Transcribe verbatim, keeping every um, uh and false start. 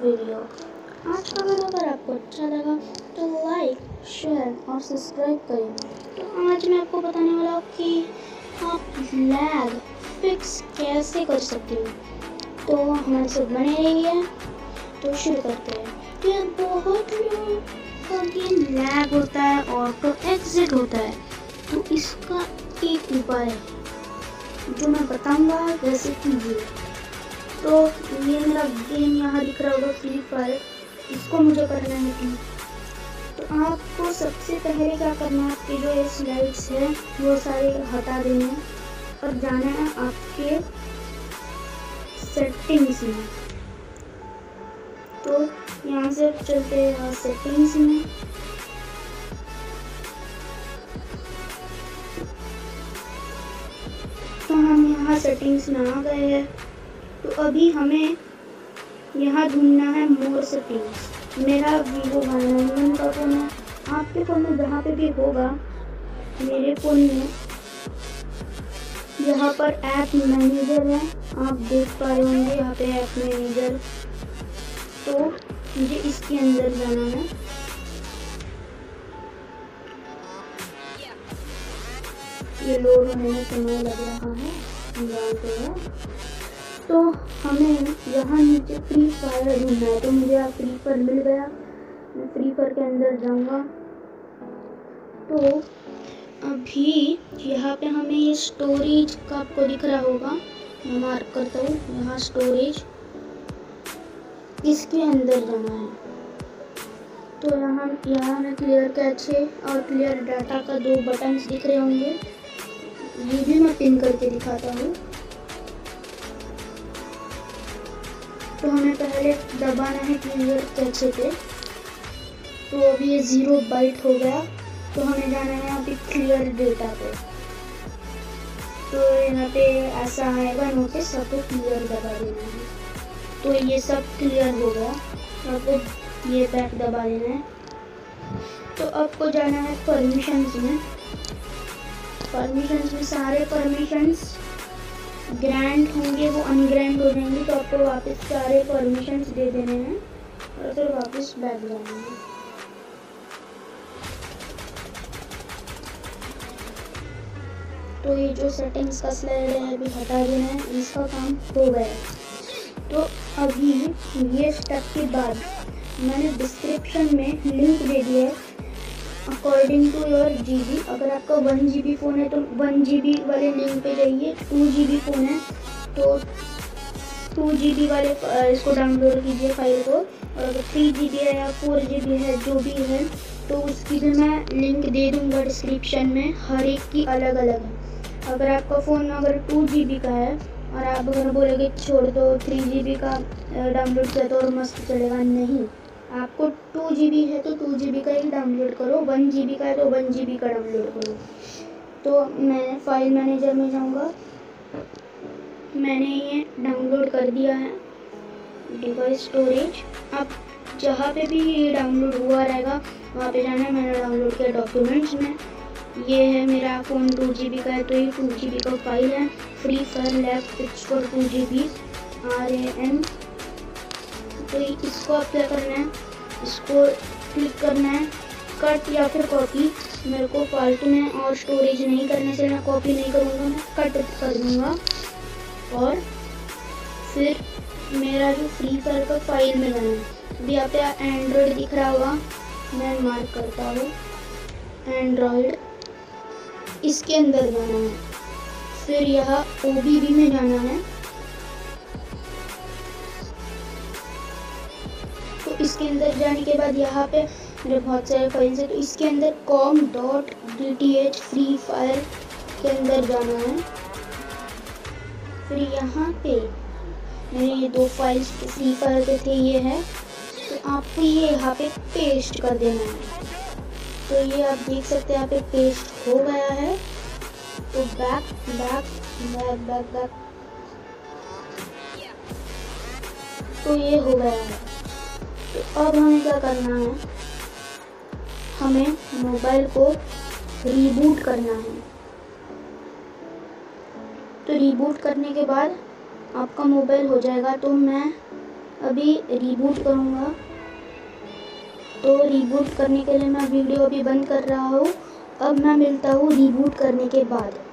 Video. आज का video अगर आपको अच्छा लगा तो लाइक, शेयर और सब्सक्राइब करें। तो आज मैं आपको बताने वाला हूँ कि आप लैग फिक्स कैसे कर सकते हो। तो हमारे साथ बने रहिए। तो शुरू करते हैं। ये बहुत लोगों का गेम लैग होता है, ऑटो एग्जिट होता है, तो इसका एक उपाय है जो मैं बताऊंगा, वैसे कीजिए। तो ये मेरा गेम यहाँ दिख रहा होगा, फ्री फायर, इसको मुझे करना है कि तो आपको सबसे पहले क्या करना है, आपके जो ये स्लाइड्स है वो सारे हटा देने हैं और जाना है आपके सेटिंग्स में। तो यहाँ से चलते हैं सेटिंग्स में। तो हम यहाँ सेटिंग्स में आ गए हैं। तो अभी हमें यहाँ ढूंढना है मोर सेटिंग्स। मेरा वीवो वाई नाइन का फ़ोन है, आपके फ़ोन में जहाँ पे भी होगा। मेरे फ़ोन में यहाँ पर ऐप मैनेजर है, आप देख पा रहे होंगे यहाँ पे ऐप मैनेजर। तो मुझे इसके अंदर जाना है। ये लोड होने में समय लग रहा है, हम जानते हैं। तो हमें यहाँ नीचे फ्री फायर ढूंढना है। तो मुझे यहाँ फ्री फायर मिल गया, मैं फ्री फायर के अंदर जाऊँगा। तो अभी यहाँ पे हमें ये स्टोरेज का आपको दिख रहा होगा, मैं मार्क करता हूँ यहाँ स्टोरेज, इसके अंदर जाना है। तो यहाँ यहाँ में क्लियर कैचे और क्लियर डाटा का दो बटन्स दिख रहे होंगे, ये भी मैं पिन करके दिखाता हूँ। तो हमें पहले दबाना है क्लियर कैचे पे। तो अभी ये ज़ीरो बाइट हो गया। तो हमें जाना है यहाँ पे क्लियर डेटा पे। तो यहाँ पे ऐसा आएगा नोटिस, सबको क्लियर दबा देना है। तो ये सब क्लियर हो गया, आपको ये बैक दबा देना है। तो आपको जाना है परमिशंस में। परमिशंस में सारे परमिशंस ग्रांट होंगे, वो अनग्रांट हो जाएंगे। तो आपको वापस सारे परमिशंस दे देने हैं और फिर वापस बैक जाना है। तो ये जो सेटिंग्स का स्लाइड है अभी हटा देना है, इसका काम हो गया। तो अभी ये स्टेप के बाद मैंने डिस्क्रिप्शन में लिंक दे दिया है according to your G B. अगर आपका वन जी बी फ़ोन है तो वन जी बी वाले लिंक पे जाइए। टू जी बी फ़ोन है तो टू जी बी वाले इसको डाउनलोड कीजिए फाइल को। और अगर थ्री जी बी है या फोर जी बी है, जो भी है, तो उसकी भी मैं लिंक दे दूँगा डिस्क्रिप्शन में। हर एक की अलग अलग है। अगर आपका फ़ोन अगर टू जी बी का है और आप अगर बोलोगे छोड़ दो थ्री जी बी का डाउनलोड किया तो और मस्त चलेगा, नहीं, आपको टू जी बी है तो टू जी बी का ही डाउनलोड करो, वन जी बी का है तो वन जी बी का डाउनलोड करो। तो मैं फाइल मैनेजर में जाऊंगा, मैंने ये डाउनलोड कर दिया है डिवाइस स्टोरेज। अब जहाँ पे भी ये डाउनलोड हुआ रहेगा वहाँ पे जाना है। मैंने डाउनलोड किया डॉक्यूमेंट्स में, ये है मेरा फ़ोन टू जी बी का है तो ये टू जी बी का फाइल है। Free fire lag fix for two G B R A M. तो इसको आप क्या करना है, इसको क्लिक करना है, कट या फिर कॉपी। मेरे को फालतू में और स्टोरेज नहीं करने से मैं कॉपी नहीं करूँगा, मैं कट कर दूँगा। और फिर मेरा जो फ्री फायर का फाइल में जाना है। अभी यहाँ पे एंड्रॉयड दिख रहा होगा, मैं मार्क करता हूँ एंड्रॉयड, इसके अंदर जाना है। फिर यहाँ ओ बी बी में जाना है। तो इसके अंदर जाने के बाद यहाँ पे मेरे बहुत सारे फाइल्स हैं। तो इसके अंदर com dot D T H free fire के अंदर जाना है। फिर यहाँ पे मेरे ये दो फाइल्स फ्री फायर के थे, ये है। तो आपको ये यहाँ पे पेस्ट कर देना है। तो ये आप देख सकते हैं यहाँ पे पेस्ट हो गया है। तो back back back back back तो ये हो गया है। तो अब हमें क्या करना है, हमें मोबाइल को रीबूट करना है। तो रीबूट करने के बाद आपका मोबाइल हो जाएगा। तो मैं अभी रीबूट करूँगा। तो रीबूट करने के लिए मैं वीडियो अभी बंद कर रहा हूँ। अब मैं मिलता हूँ रीबूट करने के बाद।